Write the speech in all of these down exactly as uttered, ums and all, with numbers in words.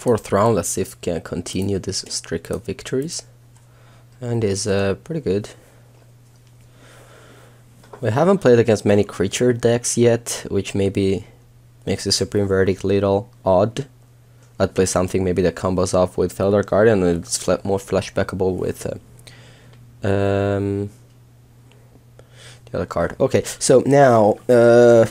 Fourth round, let's see if we can continue this streak of victories. And is uh, pretty good. We haven't played against many creature decks yet, which maybe makes the Supreme Verdict a little odd. I'd play something maybe that combos off with Felidar Guardian and it's fl more flashbackable with uh, um, the other card. Okay, so now uh,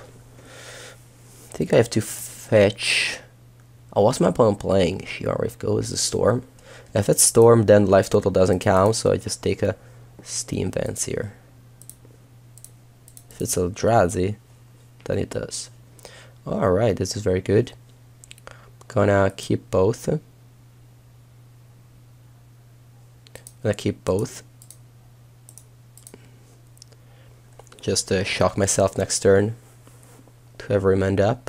I think I have to fetch. Oh, what's my opponent playing? Shiora if Go is the Storm. If it's Storm, then life total doesn't count, so I just take a Steam Vents here. If it's Eldrazi, then it does. Alright, this is very good. Gonna keep both. Gonna keep both. Just uh, shock myself next turn to have remand up.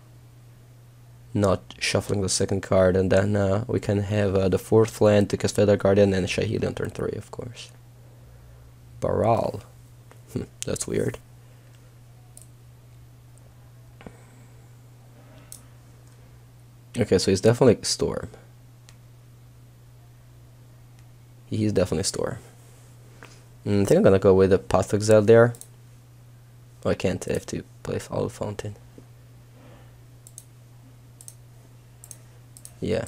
Not shuffling the second card, and then uh, we can have uh, the fourth land to cast Felidar Guardian and Shahili on turn three, of course. Baral. Hm, that's weird. Okay, so he's definitely Storm. He's definitely Storm. Mm, I think I'm gonna go with the Path of Exile there. Oh, I can't, I have to play Follow Fountain. Yeah.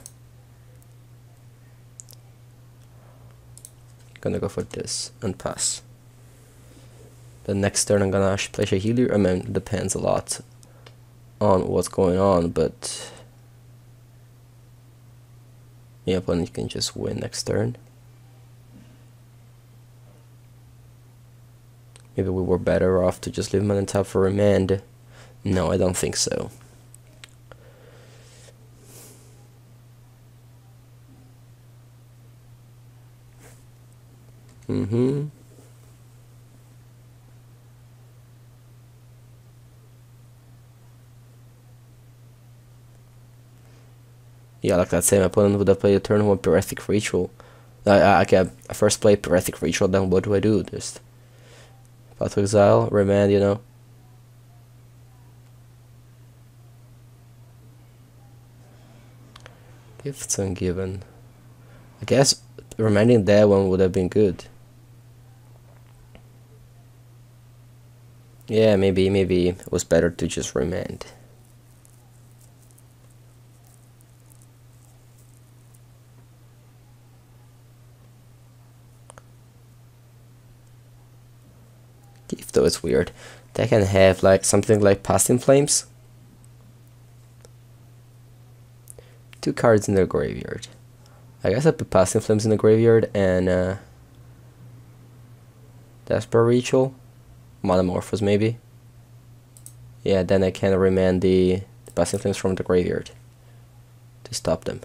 Gonna go for this and pass. The next turn I'm gonna play Shahili. I mean, it depends a lot on what's going on, but yeah, opponent can just win next turn. Maybe we were better off to just leave him on top for remand. No, I don't think so. Mm-hmm. Yeah, like that same opponent would have played a turn one Pyrethic Ritual. I, I, I can I first play Pyrethic Ritual, then what do I do? Just Path of Exile, remand, you know. Gifts ungiven. I guess remanding that one would have been good. Yeah, maybe maybe it was better to just remand. Gift though it's weird. They can have like something like Past in Flames. Two cards in their graveyard. I guess I put Past in Flames in the graveyard and uh Desperate Ritual. Monomorphos maybe. Yeah, then I can remand the, the Past in Flames from the graveyard to stop them.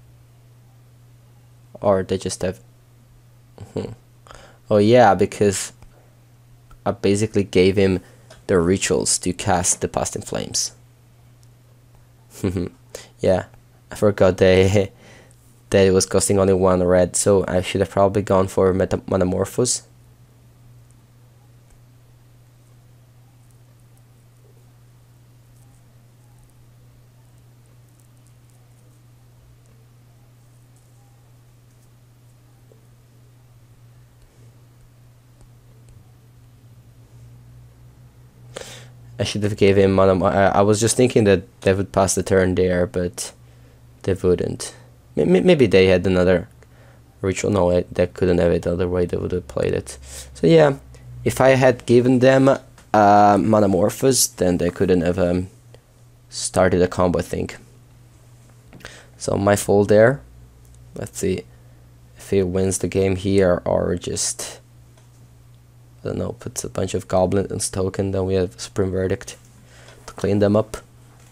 Or they just have hmm. Oh yeah, because I basically gave him the rituals to cast the Past in Flames. Yeah, I forgot they that it was costing only one red, so I should have probably gone for Meta Monomorphos. I should have gave him mono. I, I was just thinking that they would pass the turn there, but they wouldn't. Maybe they had another ritual. No, they couldn't have it. Other way they would have played it. So yeah, if I had given them uh, Monomorphos, then they couldn't have um, started a combo, I think. So my fault there. Let's see if he wins the game here or just, I don't know, puts a bunch of goblins and token, then we have Supreme Verdict to clean them up.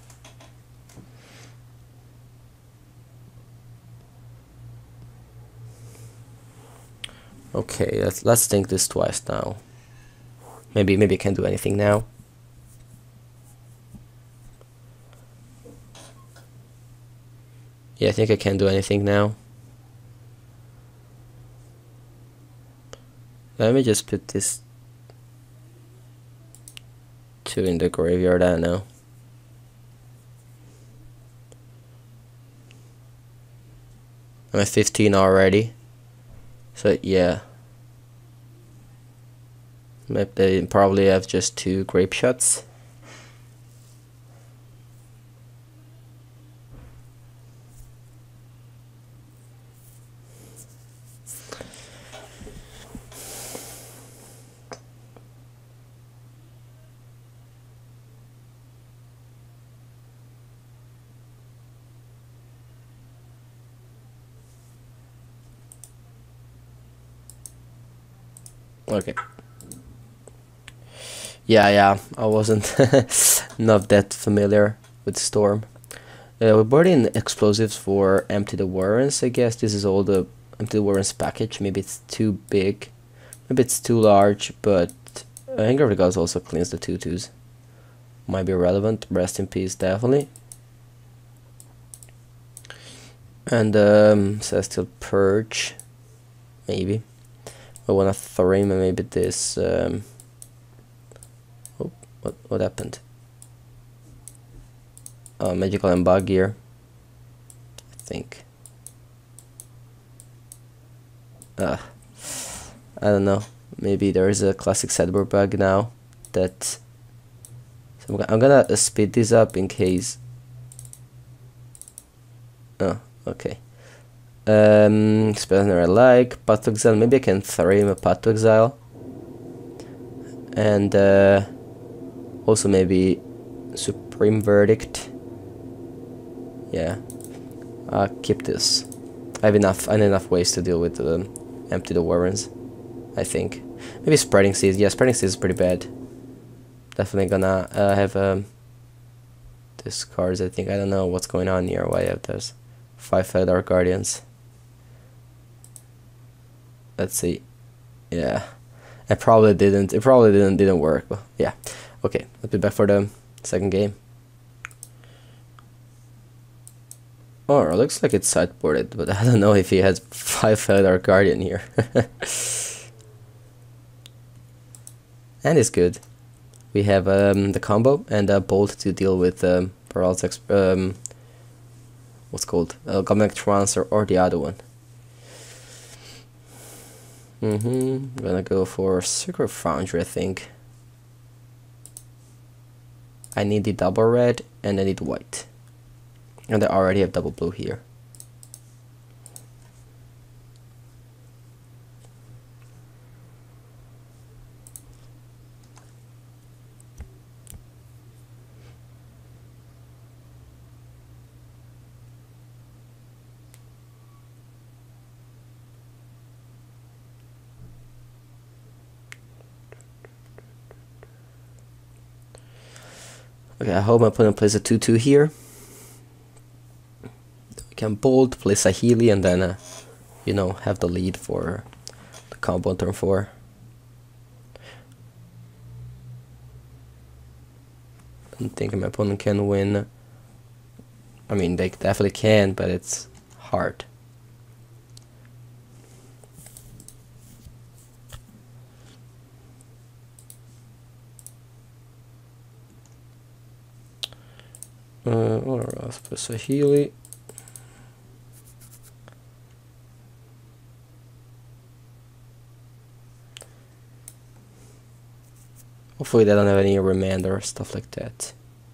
Okay, let's let's think this twice now. Maybe maybe I can't do anything now. Yeah, I think I can't do anything now. Let me just put this two in the graveyard, I don't know. I'm at fifteen already. So yeah. Maybe they probably have just two grape shots. Okay. Yeah, yeah, I wasn't not that familiar with Storm. Uh, we brought in explosives for Empty the Warrens, I guess. This is all the Empty the Warrens package. Maybe it's too big. Maybe it's too large, but uh, Anger of the Gods also cleans the tutus. Might be relevant. Rest in peace, definitely. And um, Celestial Purge. Maybe. I wanna throw him and maybe this... Um, oh, what, what happened? Uh, Magical and Bug Gear, I think. Uh, I don't know. Maybe there is a classic sideboard bug now that. So I'm, I'm gonna speed this up in case. Oh, okay. Um, Spellner I like Path to Exile. Maybe I can throw him a Path to Exile, and uh, also maybe Supreme Verdict. Yeah, I'll keep this. I have enough. I have enough ways to deal with um, Empty the Warrens, I think. Maybe Spreading Seas. Yeah, Spreading Seas is pretty bad. Definitely gonna uh, have um, these cards. I think I don't know what's going on here. Why I have those five Feather Guardians? Let's see. Yeah, I probably didn't. It probably didn't didn't work. But yeah, okay. Let's be back for the second game. Oh, it looks like it's sideboarded, but I don't know if he has five Feather Guardian here. And it's good. We have um, the combo and a Bolt to deal with um, Paralysis, um, what's called? Uh, Goblin Transfer or the other one. Mm-hmm. I'm gonna go for Sacred Foundry, I think. I need the double red and I need white. And I already have double blue here. Okay, I hope my opponent plays a two two here. We can bolt, play Saheeli, and then, uh, you know, have the lead for the combo on turn four. I don't think my opponent can win. I mean, they definitely can, but it's hard. Uh, or else for Saheeli. Hopefully they don't have any remand or stuff like that.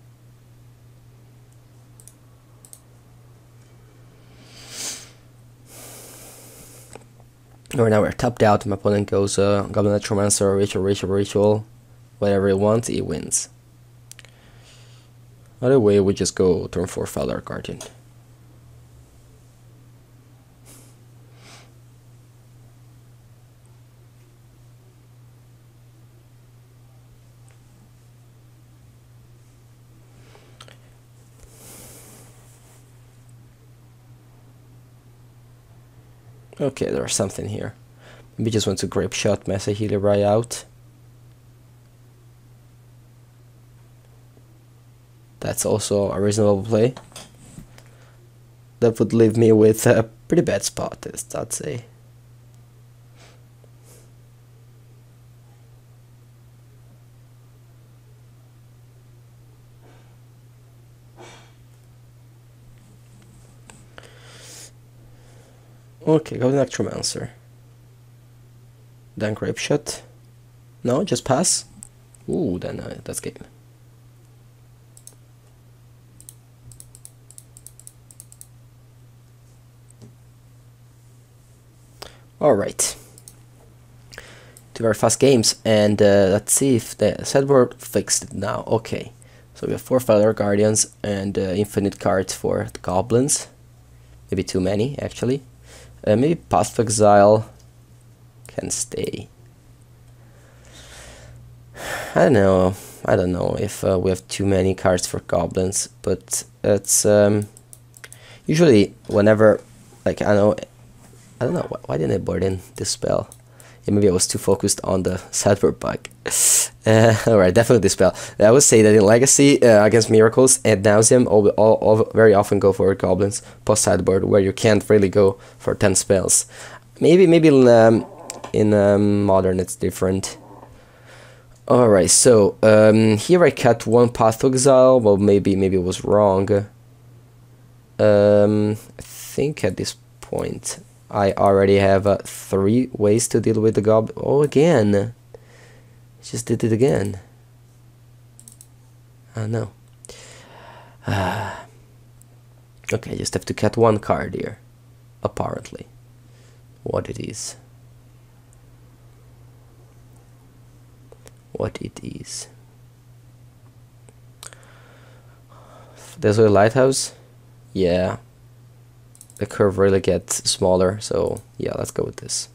Or now we're tapped out. My opponent goes uh, Goblin Necromancer, Ritual, Ritual, Ritual, whatever he wants, he wins. Other way, we just go turn four Feather Guardian. Okay, there's something here. Maybe just want to Grape Shot, Mesa Healer right out. That's also a reasonable play. That would leave me with a pretty bad spot, I'd say. Okay, go Necromancer. Then Grape Shot. No, just pass. Ooh, then uh, that's game. Alright. Two very fast games, and uh, let's see if the sideboard fixed it now. Okay, so we have four Feather Guardians and uh, infinite cards for the goblins. Maybe too many, actually. Uh, maybe Path of Exile can stay. I don't know. I don't know if uh, we have too many cards for goblins, but it's um, usually whenever, like I know, I don't know why, why didn't I board in this spell? Yeah, maybe I was too focused on the sideboard bug. Uh, Alright, definitely Dispel. I would say that in Legacy, uh, against Miracles and Nauseam, all, all, all very often go for Goblins post sideboard, where you can't really go for ten spells. Maybe maybe in, um, in um, Modern it's different. Alright, so um, here I cut one Path to Exile. Well, maybe maybe it was wrong. Um, I think at this point I already have uh, three ways to deal with the goblin. Oh, again. Just did it again. Oh no. Uh, okay, just have to cut one card here. Apparently. What it is. What it is. There's a lighthouse. Yeah. The curve really gets smaller, so yeah, let's go with this.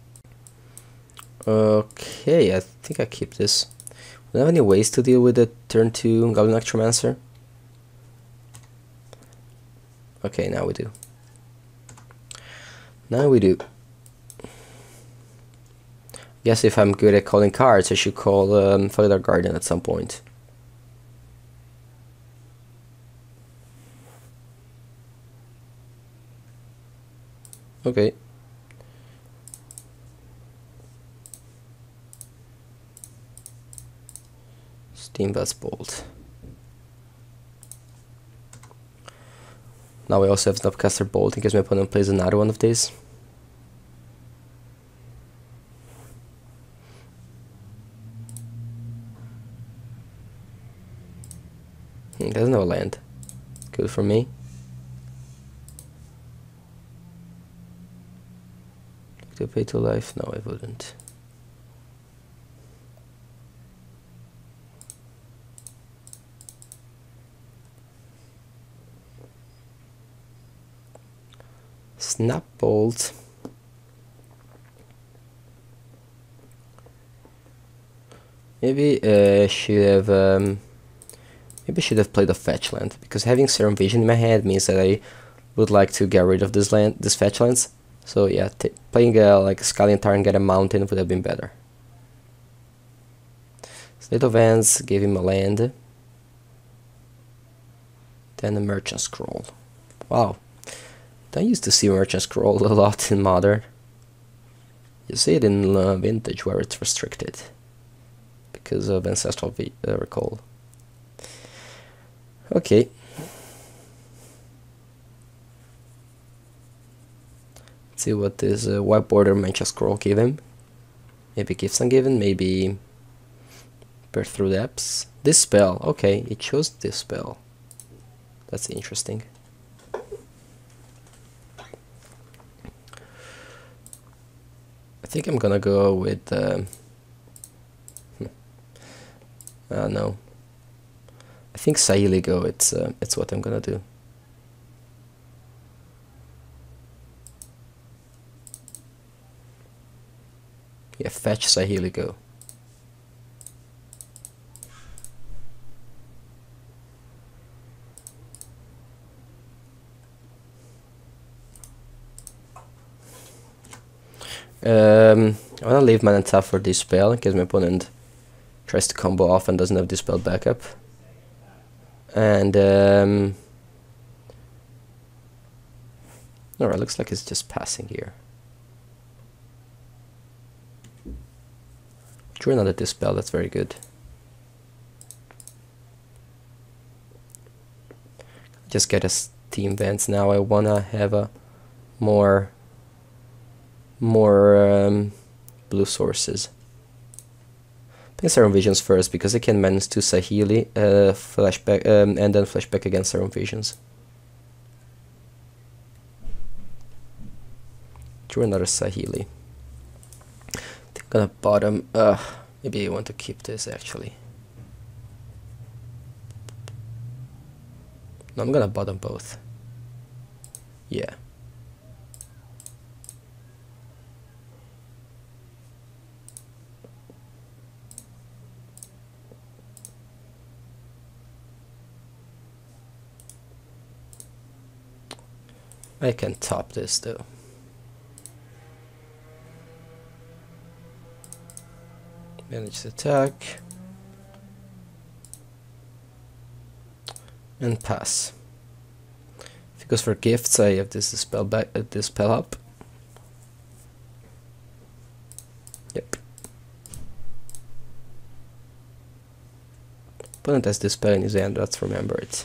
Okay, I think I keep this. Do you have any ways to deal with the turn two Goblin Necromancer? Okay, now we do. Now we do. Guess if I'm good at calling cards, I should call um, Feather Guardian at some point. Okay. Steam Blast Bolt. Now we also have Snapcaster Bolt in case my opponent plays another one of these. He doesn't have a land. Good for me. To pay to life? No, I wouldn't. Snap Bolt. Maybe uh, should have um, maybe should have played a fetch land, because having Serum Vision in my hand means that I would like to get rid of this land, this fetch lands. So yeah, t playing uh, like Scaliantar and get a mountain would have been better. Slate of Hands gave him a land. Then a Merchant Scroll. Wow. I used to see Merchant Scroll a lot in Modern. You see it in uh, Vintage where it's restricted because of Ancestral v uh, Recall. Okay. Let's see what this uh, White Border Merchant Scroll gave him. Maybe Gifts Ungiven, maybe Birth Through Depths. This spell, okay, it chose this spell. That's interesting. I think I'm gonna go with. Uh, uh, no. I think Saheeli Go. It's uh, it's what I'm gonna do. Yeah, fetch Saheeli Go. Um, I'm gonna leave Mana Tap for this spell in case my opponent tries to combo off and doesn't have this spell backup. And um, alright, looks like it's just passing here. Drew another Dispel, that's very good. Just get a Steam Vents now. I wanna have a more more um, blue sources. Playing Serum Visions first because I can manage to Saheeli, uh, flashback, um, and then flashback against Serum Visions. Drew another Saheeli. I think I'm gonna bottom. Uh, maybe I want to keep this actually. No, I'm gonna bottom both. Yeah. I can top this though. Manage the attack. And pass. If it goes for gifts, I have this dispel back uh, dispel up. Yep. Opponent has dispel in his hand, let's remember it.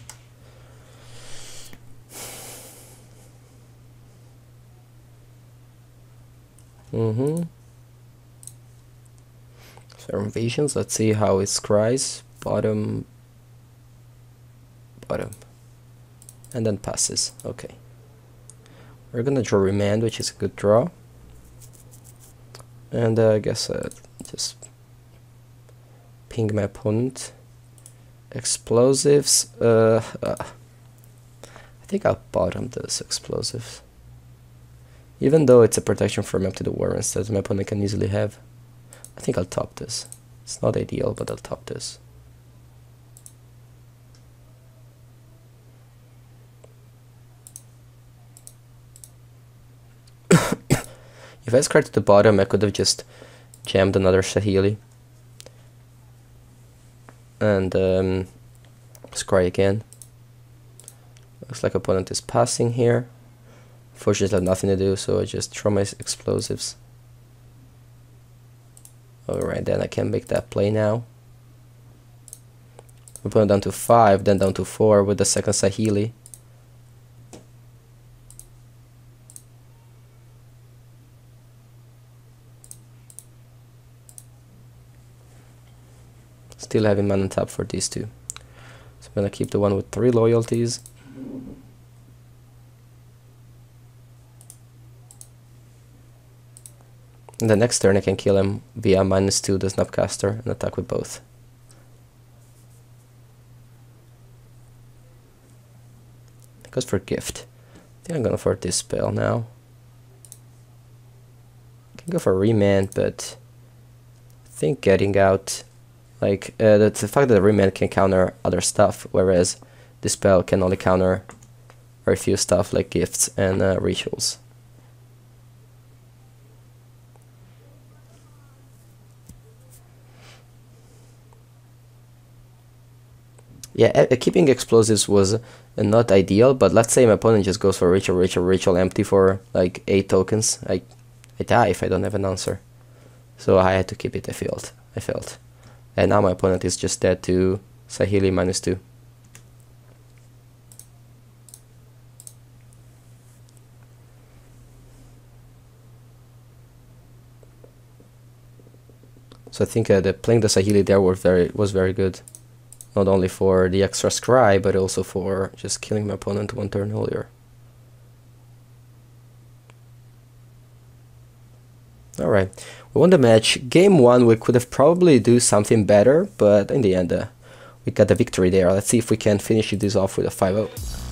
Mm-hmm. Serum Visions, let's see how it scries. Bottom, bottom, and then passes. Okay. We're gonna draw Remand, which is a good draw. And uh, I guess uh, just ping my opponent. Explosives, uh, uh, I think I'll bottom those explosives. Even though it's a protection from up to the Warrens that my opponent can easily have. I think I'll top this. It's not ideal, but I'll top this. If I scratched to the bottom, I could have just jammed another Saheeli. And um, scry again. Looks like opponent is passing here. Fortunately, I have nothing to do, so I just throw my explosives. Alright, then I can make that play now. Opponent down to five, then down to four with the second Saheeli. Still having mana tap for these two. So I'm gonna keep the one with three loyalties. And the next turn I can kill him via minus two the Snapcaster and attack with both. It goes for gift. I think I'm gonna for this spell now. I can go for Remand, but I think getting out, like uh, that's the fact that Remand can counter other stuff, whereas this spell can only counter very few stuff like gifts and uh, rituals. Yeah, uh, keeping explosives was uh, not ideal, but let's say my opponent just goes for ritual, ritual, ritual, empty for like eight tokens. I, I die if I don't have an answer. So I had to keep it, I felt. I felt. And now my opponent is just dead to Saheeli minus two. So I think uh, the playing the Saheeli there was very was very good. Not only for the extra scry, but also for just killing my opponent one turn earlier. Alright, we won the match. Game one we could have probably do something better, but in the end uh, we got the victory there. Let's see if we can finish this off with a five oh.